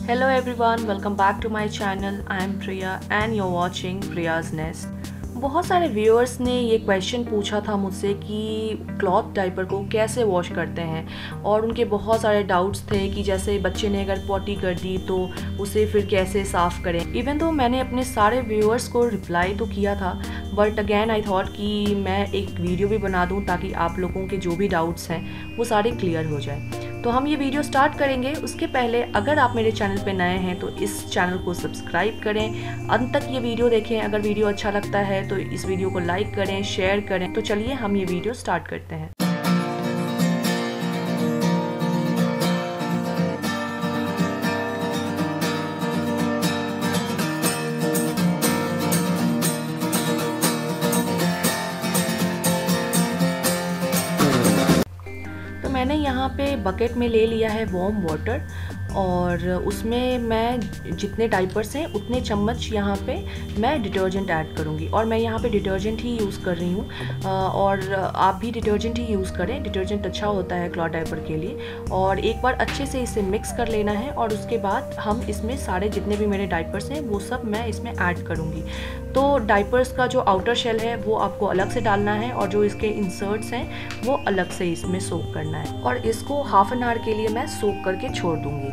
Hello everyone, welcome back to my channel. I am Priya and you're watching Priya's Nest. बहुत सारे viewers ने ये question पूछा था मुझसे कि क्लॉथ डायपर को कैसे वॉश करते हैं और उनके बहुत सारे डाउट्स थे कि जैसे बच्चे ने अगर पॉटी कर दी तो उसे फिर कैसे साफ़ करें। इवन तो मैंने अपने सारे व्यूअर्स को रिप्लाई तो किया था, बट अगेन आई थॉट कि मैं एक वीडियो भी बना दूं ताकि आप लोगों के जो भी डाउट्स हैं वो सारे क्लियर हो जाए। तो हम ये वीडियो स्टार्ट करेंगे। उसके पहले अगर आप मेरे चैनल पे नए हैं तो इस चैनल को सब्सक्राइब करें, अंत तक ये वीडियो देखें। अगर वीडियो अच्छा लगता है तो इस वीडियो को लाइक करें, शेयर करें। तो चलिए हम ये वीडियो स्टार्ट करते हैं। मैंने यहाँ पे बकेट में ले लिया है वार्म वाटर और उसमें मैं जितने डाइपर्स हैं उतने चम्मच यहाँ पे मैं डिटर्जेंट ऐड करूँगी। और मैं यहाँ पे डिटर्जेंट ही यूज़ कर रही हूँ और आप भी डिटर्जेंट ही यूज़ करें। डिटर्जेंट अच्छा होता है क्लॉथ डाइपर के लिए। और एक बार अच्छे से इसे मिक्स कर लेना है और उसके बाद हम इसमें सारे जितने भी मेरे डाइपर्स हैं वो सब मैं इसमें ऐड करूँगी। तो डाइपर्स का जो आउटर शेल है वो आपको अलग से डालना है और जो इसके इंसर्ट्स हैं वो अलग से इसमें सोक करना है और इसको हाफ एन आवर के लिए मैं सोक करके छोड़ दूँगी।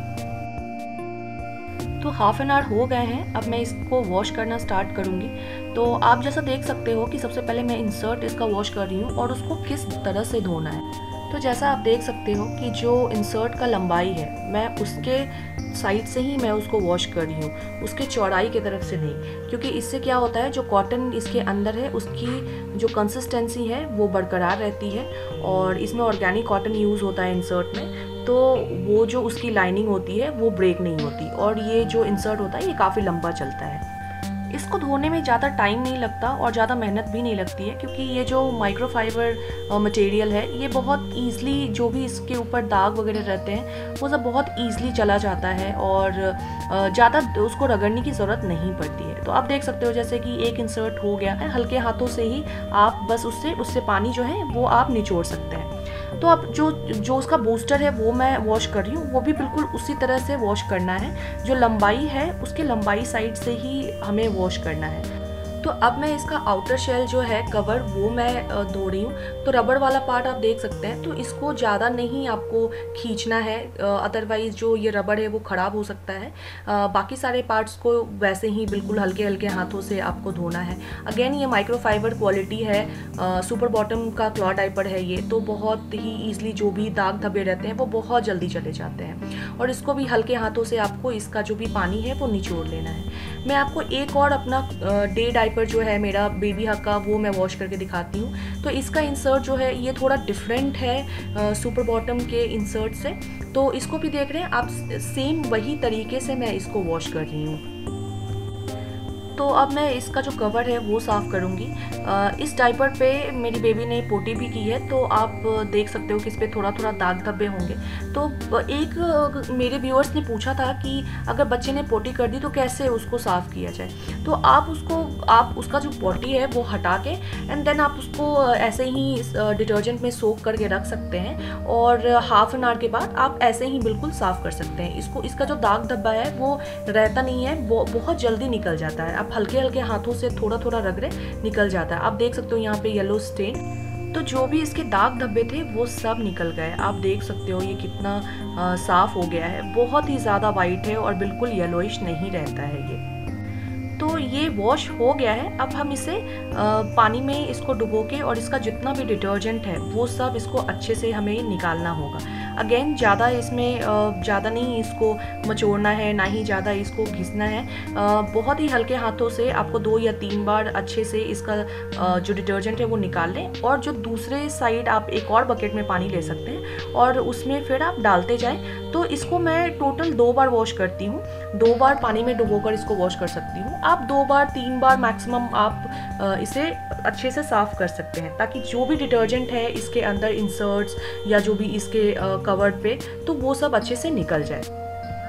तो हाफ एन आवर हो गए हैं, अब मैं इसको वॉश करना स्टार्ट करूँगी। तो आप जैसा देख सकते हो कि सबसे पहले मैं इंसर्ट इसका वॉश कर रही हूँ और उसको किस तरह से धोना है। तो जैसा आप देख सकते हो कि जो इंसर्ट का लंबाई है मैं उसके साइड से ही मैं उसको वॉश कर रही हूँ, उसके चौड़ाई की तरफ से नहीं, क्योंकि इससे क्या होता है जो कॉटन इसके अंदर है उसकी जो कंसिस्टेंसी है वो बरकरार रहती है। और इसमें ऑर्गेनिक कॉटन यूज़ होता है इंसर्ट में, तो वो जो उसकी लाइनिंग होती है वो ब्रेक नहीं होती। और ये जो इंसर्ट होता है ये काफ़ी लंबा चलता है। इसको धोने में ज़्यादा टाइम नहीं लगता और ज़्यादा मेहनत भी नहीं लगती है, क्योंकि ये जो माइक्रोफाइबर मटेरियल है ये बहुत ईज़िली, जो भी इसके ऊपर दाग वगैरह रहते हैं वो सब बहुत ईज़िली चला जाता है और ज़्यादा उसको रगड़ने की ज़रूरत नहीं पड़ती है। तो आप देख सकते हो जैसे कि एक इंसर्ट हो गया है, हल्के हाथों से ही आप बस उससे पानी जो है वो आप निचोड़ सकते हैं। तो अब जो उसका बूस्टर है वो मैं वॉश कर रही हूँ, वो भी बिल्कुल उसी तरह से वॉश करना है। जो लंबाई है उसके लंबाई साइड से ही हमें वॉश करना है। तो अब मैं इसका आउटर शेल जो है कवर वो मैं धो रही हूँ। तो रबड़ वाला पार्ट आप देख सकते हैं, तो इसको ज़्यादा नहीं आपको खींचना है, अदरवाइज़ जो ये रबड़ है वो ख़राब हो सकता है। बाकी सारे पार्ट्स को वैसे ही बिल्कुल हल्के हल्के हाथों से आपको धोना है। अगेन ये माइक्रोफाइबर क्वालिटी है, सुपर बॉटम का क्लॉथ डाइपर है ये, तो बहुत ही ईजिली जो भी दाग धब्बे रहते हैं वो बहुत जल्दी चले जाते हैं। और इसको भी हल्के हाथों से आपको इसका जो भी पानी है वो निचोड़ लेना है। मैं आपको एक और अपना डे डाइपर जो है मेरा बेबी हक का वो मैं वॉश करके दिखाती हूँ। तो इसका इंसर्ट जो है ये थोड़ा डिफरेंट है सुपर बॉटम के इंसर्ट से। तो इसको भी देख रहे हैं आप, सेम वही तरीके से मैं इसको वॉश कर रही हूँ। तो अब मैं इसका जो कवर है वो साफ़ करूँगी। इस डाइपर पे मेरी बेबी ने पोटी भी की है, तो आप देख सकते हो कि इस पर थोड़ा थोड़ा दाग धब्बे होंगे। तो एक मेरे व्यूअर्स ने पूछा था कि अगर बच्चे ने पोटी कर दी तो कैसे उसको साफ़ किया जाए। तो आप उसका जो पोटी है वो हटा के एंड देन आप उसको ऐसे ही डिटर्जेंट में सोक करके रख सकते हैं और हाफ एन आवर के बाद आप ऐसे ही बिल्कुल साफ़ कर सकते हैं। इसका जो दाग धब्बा है वो रहता नहीं है, वो बहुत जल्दी निकल जाता है। हल्के हल्के हाथों से थोड़ा थोड़ा रगड़े निकल जाता है। आप देख सकते हो यहाँ पे येलो स्टेन, तो जो भी इसके दाग धब्बे थे वो सब निकल गए। आप देख सकते हो ये कितना साफ हो गया है, बहुत ही ज़्यादा वाइट है और बिल्कुल येलोइश नहीं रहता है ये। तो ये वॉश हो गया है। अब हम इसे पानी में इसको डुबो के और इसका जितना भी डिटर्जेंट है वो सब इसको अच्छे से हमें निकालना होगा। अगेन ज़्यादा इसमें ज़्यादा नहीं इसको मचोड़ना है, ना ही ज़्यादा इसको घिसना है। बहुत ही हल्के हाथों से आपको 2 या 3 बार अच्छे से इसका जो डिटर्जेंट है वो निकाल लें। और जो दूसरे साइड आप एक और बकेट में पानी ले सकते हैं और उसमें फिर आप डालते जाएं। तो इसको मैं टोटल 2 बार वॉश करती हूँ, 2 बार पानी में डुबोकर इसको वॉश कर सकती हूँ। आप 2 बार 3 बार मैक्सिमम आप इसे अच्छे से साफ़ कर सकते हैं, ताकि जो भी डिटर्जेंट है इसके अंदर इंसर्ट्स या जो भी इसके कवर पे, तो वो सब अच्छे से निकल जाए।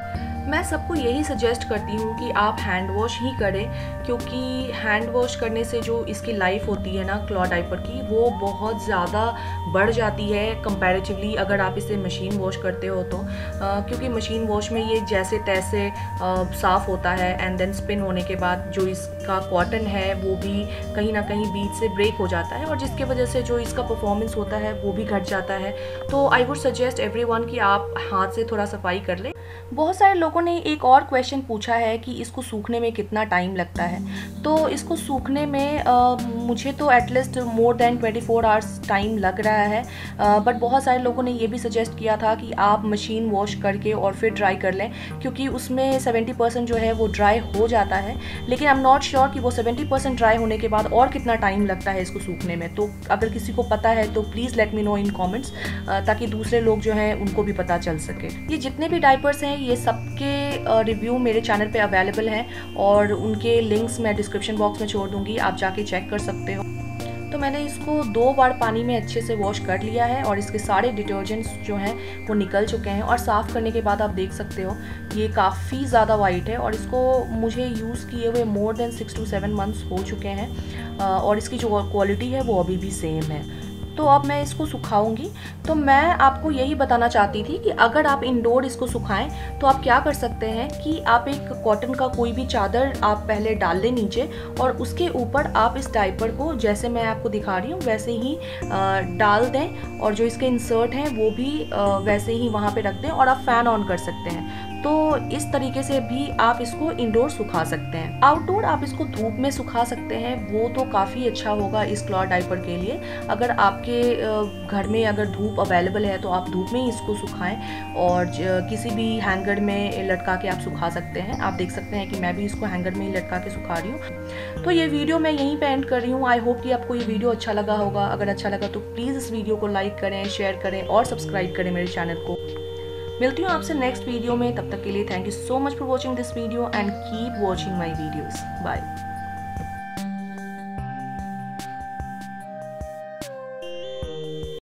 मैं सबको यही सजेस्ट करती हूँ कि आप हैंड वॉश ही करें, क्योंकि हैंड वॉश करने से जो इसकी लाइफ होती है ना क्लॉथ डायपर की, वो बहुत ज़्यादा बढ़ जाती है कंपैरेटिवली अगर आप इसे मशीन वॉश करते हो तो। क्योंकि मशीन वॉश में ये जैसे तैसे साफ़ होता है एंड देन स्पिन होने के बाद जो इसका कॉटन है वो भी कहीं ना कहीं बीच से ब्रेक हो जाता है, और जिसकी वजह से जो इसका परफॉर्मेंस होता है वो भी घट जाता है। तो आई वुड सजेस्ट एवरीवन कि आप हाथ से थोड़ा सफाई कर लें। बहुत सारे लोगों ने एक और क्वेश्चन पूछा है कि इसको सूखने में कितना टाइम लगता है। तो इसको सूखने में मुझे तो at least more than 24 hours time लग रहा है, बट बहुत सारे लोगों ने ये भी सजेस्ट किया था कि आप मशीन वॉश करके और फिर ड्राई कर लें, क्योंकि उसमें 70% जो है वो ड्राई हो जाता है। लेकिन आई एम नॉट श्योर कि वो 70% ड्राई होने के बाद और कितना टाइम लगता है इसको सूखने में। तो अगर किसी को पता है तो please let me know in comments, ताकि दूसरे लोग जो हैं उनको भी पता चल सके। ये जितने भी डायपर्स हैं ये सबके रिव्यू मेरे चैनल पे अवेलेबल हैं, और उनके लिंक्स मैं डिस्क्रिप्शन बॉक्स में छोड़ दूंगी, आप जाके चेक कर सकते हो। तो मैंने इसको 2 बार पानी में अच्छे से वॉश कर लिया है, और इसके सारे डिटर्जेंट्स जो हैं वो निकल चुके हैं। और साफ़ करने के बाद आप देख सकते हो ये काफ़ी ज़्यादा वाइट है, और इसको मुझे यूज़ किए हुए मोर देन 6 to 7 मंथ्स हो चुके हैं, और इसकी जो क्वालिटी है वो अभी भी सेम है। तो अब मैं इसको सुखाऊंगी। तो मैं आपको यही बताना चाहती थी कि अगर आप इंडोर इसको सुखाएं तो आप क्या कर सकते हैं कि आप एक कॉटन का कोई भी चादर आप पहले डाल लें नीचे, और उसके ऊपर आप इस डायपर को जैसे मैं आपको दिखा रही हूँ वैसे ही डाल दें, और जो इसके इंसर्ट हैं वो भी वैसे ही वहाँ पे रख दें, और आप फ़ैन ऑन कर सकते हैं। तो इस तरीके से भी आप इसको इंडोर सुखा सकते हैं। आउटडोर आप इसको धूप में सुखा सकते हैं, वो तो काफ़ी अच्छा होगा इस क्लॉथ डायपर के लिए। अगर आपके घर में अगर धूप अवेलेबल है तो आप धूप में ही इसको सुखाएं, और किसी भी हैंगर में लटका के आप सुखा सकते हैं। आप देख सकते हैं कि मैं भी इसको हैंगर में ही लटका के सुखा रही हूँ। तो ये वीडियो मैं यहीं पे एंड कर रही हूँ। आई होप कि आपको ये वीडियो अच्छा लगा होगा। अगर अच्छा लगा तो प्लीज़ इस वीडियो को लाइक करें, शेयर करें और सब्सक्राइब करें मेरे चैनल को। मिलती हूँ आपसे नेक्स्ट वीडियो में, तब तक के लिए thank you so much for watching this video and keep watching my videos. Bye.